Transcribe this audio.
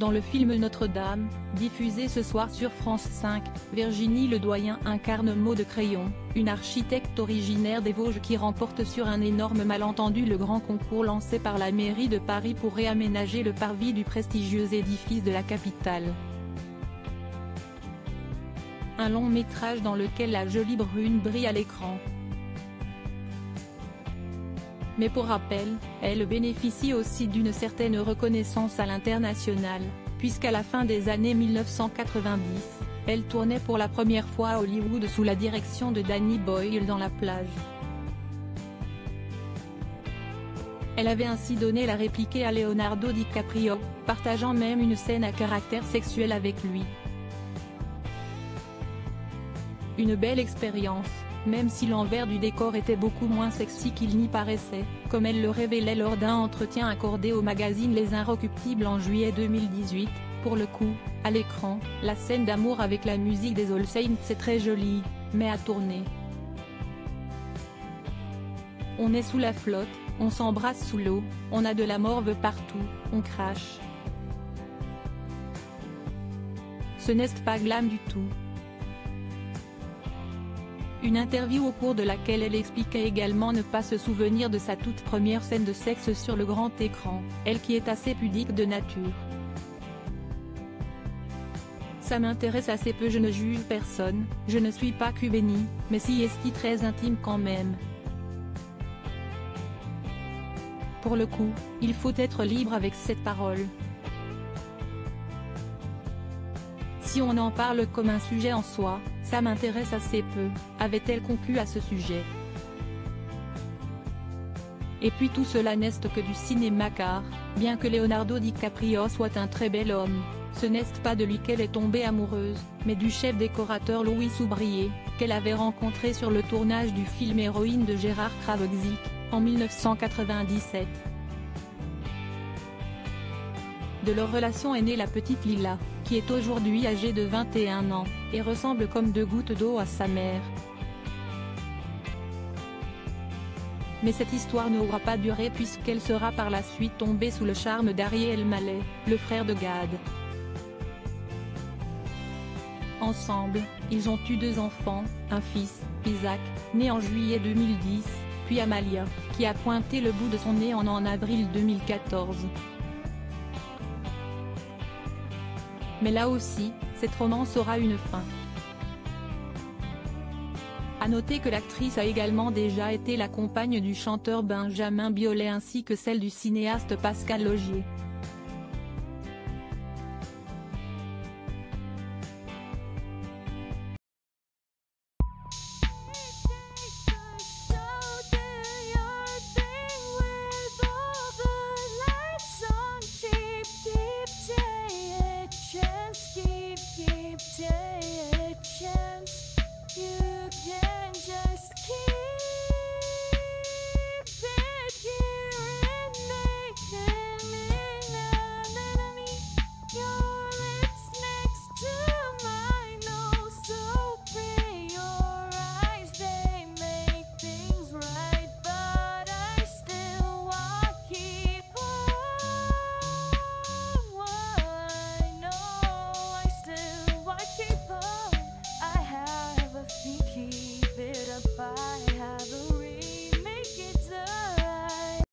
Dans le film Notre-Dame, diffusé ce soir sur France 5, Virginie Ledoyen incarne Maude Crayon, une architecte originaire des Vosges qui remporte sur un énorme malentendu le grand concours lancé par la mairie de Paris pour réaménager le parvis du prestigieux édifice de la capitale. Un long métrage dans lequel la jolie brune brille à l'écran. Mais pour rappel, elle bénéficie aussi d'une certaine reconnaissance à l'international, puisqu'à la fin des années 1990, elle tournait pour la première fois à Hollywood sous la direction de Danny Boyle dans La Plage. Elle avait ainsi donné la réplique à Leonardo DiCaprio, partageant même une scène à caractère sexuel avec lui. Une belle expérience, même si l'envers du décor était beaucoup moins sexy qu'il n'y paraissait, comme elle le révélait lors d'un entretien accordé au magazine Les Inrecuptibles en juillet 2018. Pour le coup, à l'écran, la scène d'amour avec la musique des All Saints est très jolie, mais à tourner. On est sous la flotte, on s'embrasse sous l'eau, on a de la morve partout, on crache. Ce n'est pas glam du tout. Une interview au cours de laquelle elle expliquait également ne pas se souvenir de sa toute première scène de sexe sur le grand écran, elle qui est assez pudique de nature. Ça m'intéresse assez peu, je ne juge personne, je ne suis pas Cubeni, mais si est très intime quand même. Pour le coup, il faut être libre avec cette parole. Si on en parle comme un sujet en soi, ça m'intéresse assez peu, avait-elle conclu à ce sujet. Et puis tout cela n'est que du cinéma car, bien que Leonardo DiCaprio soit un très bel homme, ce n'est pas de lui qu'elle est tombée amoureuse, mais du chef décorateur Louis Soubrier, qu'elle avait rencontré sur le tournage du film Héroïne de Gérard Krawczyk, en 1997. De leur relation est née la petite Lila, qui est aujourd'hui âgée de 21 ans, et ressemble comme deux gouttes d'eau à sa mère. Mais cette histoire n'aura pas duré puisqu'elle sera par la suite tombée sous le charme d'Harry Elmaleh, le frère de Gad. Ensemble, ils ont eu 2 enfants, un fils, Isaac, né en juillet 2010, puis Amalia, qui a pointé le bout de son nez en avril 2014. Mais là aussi, cette romance aura une fin. À noter que l'actrice a également déjà été la compagne du chanteur Benjamin Biolay ainsi que celle du cinéaste Pascal Laugier. Keep it apart.